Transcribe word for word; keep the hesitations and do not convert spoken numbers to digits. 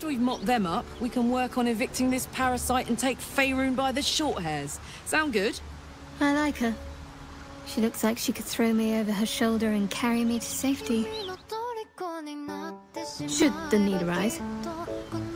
After we've mopped them up, we can work on evicting this parasite and take Faerun by the short hairs. Sound good? I like her. She looks like she could throw me over her shoulder and carry me to safety. Should the need arise.